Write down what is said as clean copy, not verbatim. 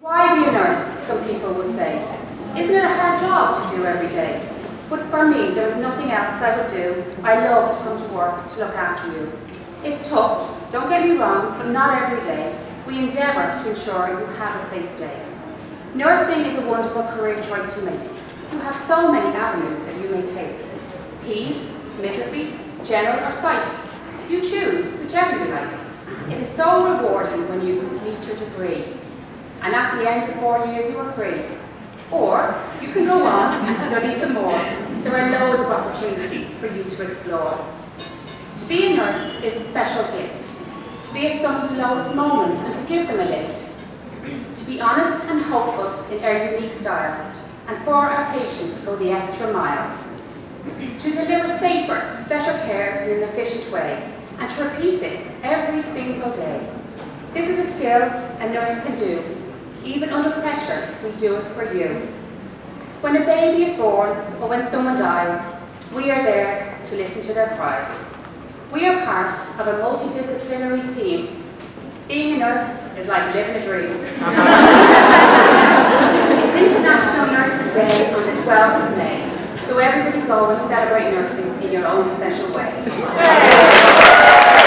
Why be a nurse, some people would say. Isn't it a hard job to do every day? But for me, there is nothing else I would do. I love to come to work to look after you. It's tough, don't get me wrong, but not every day. We endeavour to ensure you have a safe stay. Nursing is a wonderful career choice to make. You have so many avenues that you may take. Peds, midwifery, general or psych. You choose, whichever you like. It is so rewarding when you complete your degree. And at the end of 4 years you are free. Or you can go on and study some more. There are loads of opportunities for you to explore. To be a nurse is a special gift. To be at someone's lowest moment and to give them a lift. To be honest and hopeful in our unique style. And for our patients go the extra mile. To deliver safer, better care in an efficient way. And to repeat this every single day. This is a skill a nurse can do. Even under pressure, we do it for you. When a baby is born or when someone dies, we are there to listen to their cries. We are part of a multidisciplinary team. Being a nurse is like living a dream. It's International Nurses Day on the 12th of May, so everybody go and celebrate nursing in your own special way.